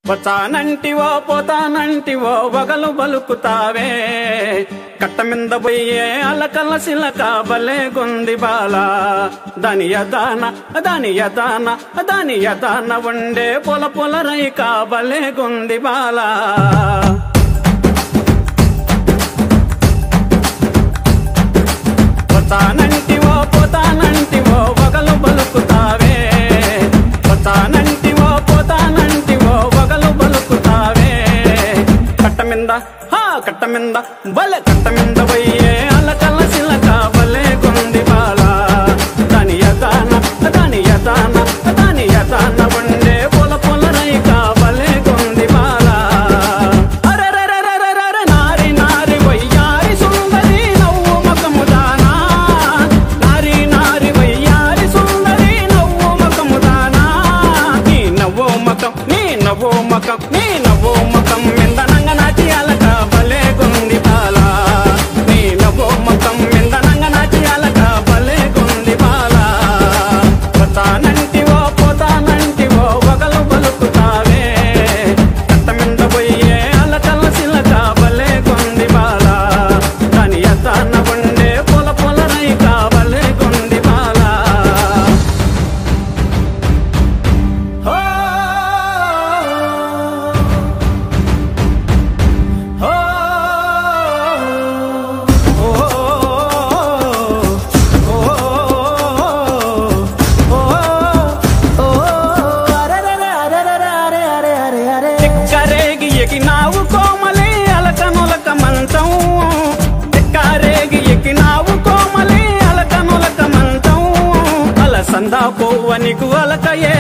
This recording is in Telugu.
వచ్చానంటివో పోతానంటివో వగలు బలుకుతావే కట్టమింద పోయే అలకల సిలక బలే గుంది బాలా దాని యదాన ఉండే పొల పొల రైక బలే గుంది బాలా వచ్చానంటివో పోతానంటివో వగలు బలుకుతావే వచ్చానంటివో పోతానంటివో వగలు బలుకుతావే కట్టమింద బలే కట్టమింద పోయే అలకల సిలక బలే గుంది బాలా దాని యదాన ఉండే పొల పొల రైక బలే గుంది బాలా నారి నారి వయ్యారి సుందరి నవ్వు మకముదానా నారి నారి వయ్యారి సుందరి నవ్వు మకముదానా నీ నవ్వు మకం మిందనంగ నాటి అలక బలే గుంది బాలా నీ నవ్వు మకం మిందనంగ నాటి అలక బలే గుంది బాలా పోతానంటివో పోతానంటివో వగలు బలుకుతావే కట్టమింద పోయే అలకల సిలక బలే గుంది బాలా దాని యదాన ఉండే పొల పొల రైక బలే గుంది బాలా ఎక్కరేగి ఎగినావు కోమలి అలకనులక మంచం ఎక్కరేగి ఎగినావు కోమలి అలకనులక మంచం అలసందా పోవనికు అలక